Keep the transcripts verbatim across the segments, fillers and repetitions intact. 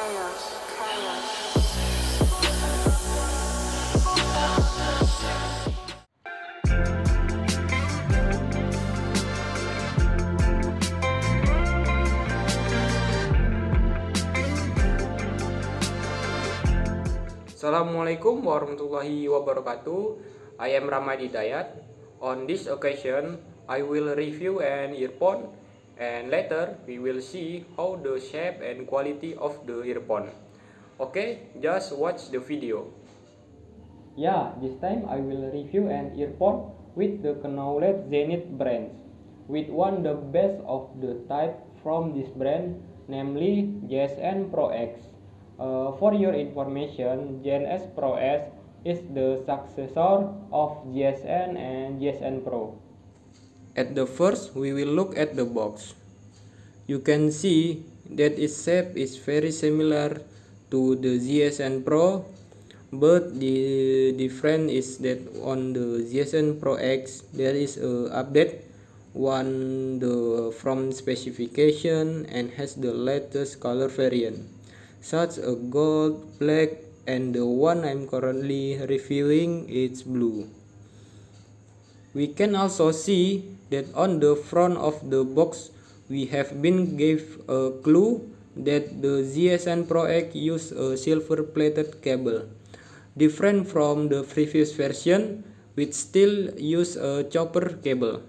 Assalamualaikum warahmatullahi wabarakatuh. I am Ramadi Dayat. On this occasion, I will review an earphone, and later we will see how the shape and quality of the earphone. Okay, just watch the video. Yeah, this time I will review an earphone with the Knowledge Zenith brand, with one the best of the type from this brand, namely J S N Pro X. Uh, for your information, J S N Pro X is the successor of J S N and J S N Pro. At the first, we will look at the box. You can see that its shape is very similar to the J S N Pro, but the difference is that on the J S N Pro X there is a update one the from specification and has the latest color variant, such a gold, black, and the one I'm currently reviewing is blue. We can also see that on the front of the box we have been gave a clue that the J S N Pro X use a silver plated cable, different from the previous version which still use a copper cable.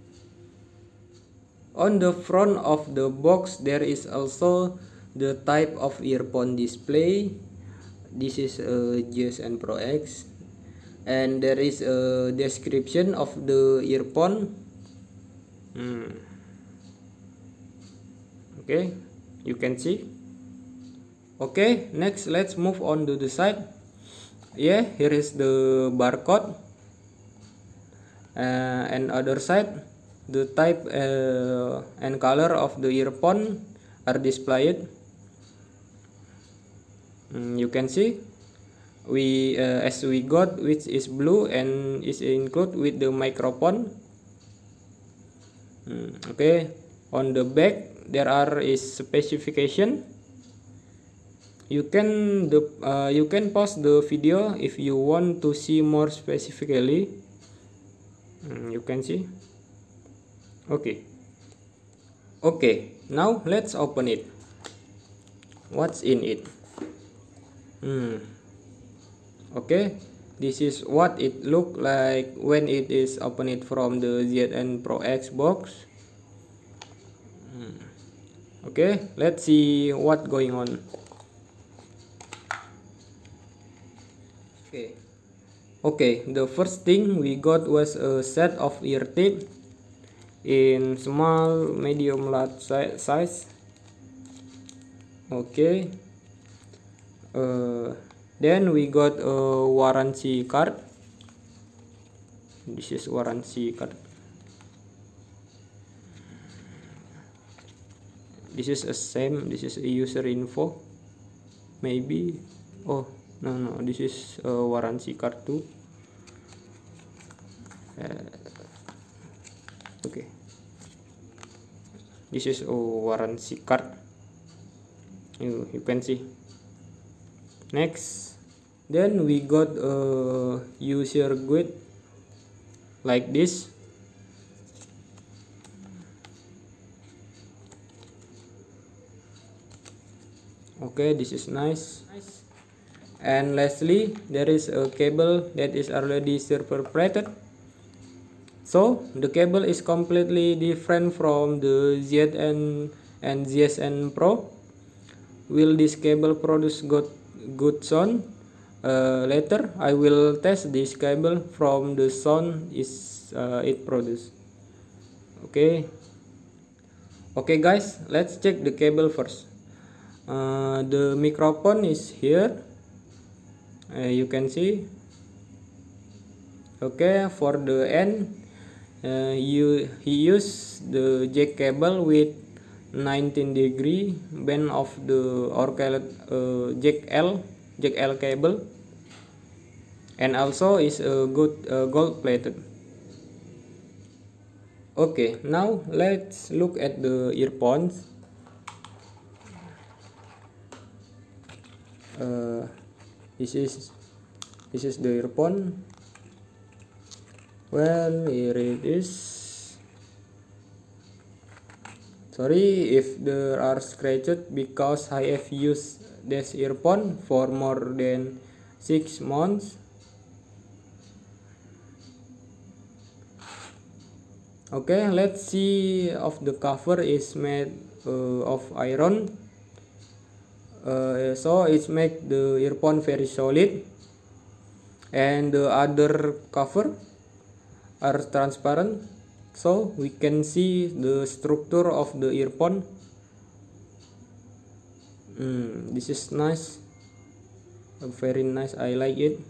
On the front of the box there is also the type of earphone display. This is a J S N Pro X, and there is a description of the earphone. Hmm. Okay, you can see. Okay, next let's move on to the side. Yeah, here is the barcode, uh, and other side the type uh, and color of the earphone are displayed. Mm, you can see we uh, as we got which is blue and is included with the microphone. Mm, okay, on the back there are is specification. You can the uh, you can pause the video if you want to see more specifically. Mm, you can see. Okay. Okay, now let's open it. What's in it? Hmm. Okay, this is what it look like when it is opened from the J S N Pro X box. Hmm. Okay, let's see what going on. Okay. Okay, the first thing we got was a set of ear tape in small, medium, large si size. Okay. Uh, then we got a warranty card. This is warranty card. This is a same. This is a user info. Maybe. Oh no no. This is a warranty card too. Uh, okay. This is a warranty card. You you can see. Next, then we got a user guide like this. Okay, this is nice. And lastly, there is a cable that is already silver plated. So the cable is completely different from the J S N and J S N Pro. Will this cable produce good good sound? Uh, later I will test this cable from the sound is uh, it produce. Okay. Okay guys, let's check the cable first. Uh, the microphone is here. Uh, you can see. Okay, for the end, uh, you he use the jack cable with nineteen degree bend of the or uh, jack L jack L cable, and also is a good uh, gold plated. Okay, now let's look at the earphones. uh, this is this is the earphone. Well, here it is. Sorry if there are scratches because I have used this earphone for more than six months. Okay, let's see if the cover is made uh, of iron. Uh, so it's make the earphone very solid, and the other cover are transparent, so we can see the structure of the earphone. Mm, this is nice, very nice. I like it.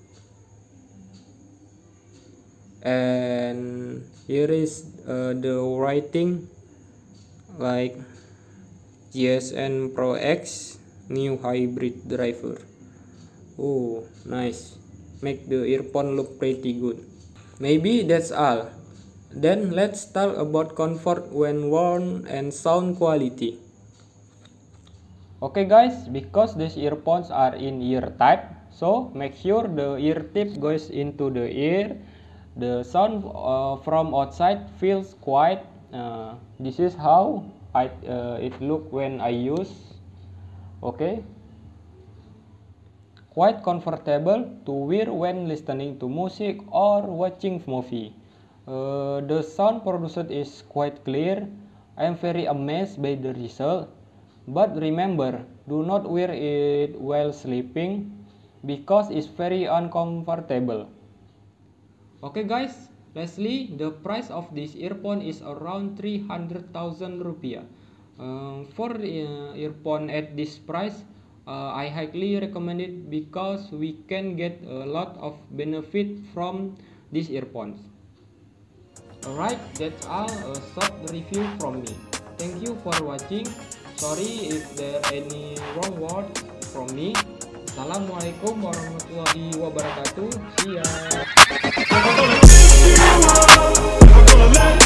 And here is uh, the writing like G S N Pro X new hybrid driver. Oh, nice, make the earphone look pretty good. Maybe that's all. Then let's talk about comfort when worn and sound quality. Okay guys, because these earphones are in ear type, so make sure the ear tip goes into the ear. The sound uh, from outside feels quiet. Uh, this is how I, uh, it look when I use. Okay, quite comfortable to wear when listening to music or watching movie. Uh, the sound produced is quite clear. I am very amazed by the result. But remember, do not wear it while sleeping because it's very uncomfortable. Okay guys, lastly, the price of this earphone is around three hundred thousand rupiah. Um, for uh, earphone at this price, uh, I highly recommend it because we can get a lot of benefit from these earphones. Alright, that's all a short review from me. Thank you for watching. Sorry if there any wrong word from me. Assalamualaikum warahmatullahi wabarakatuh. See ya.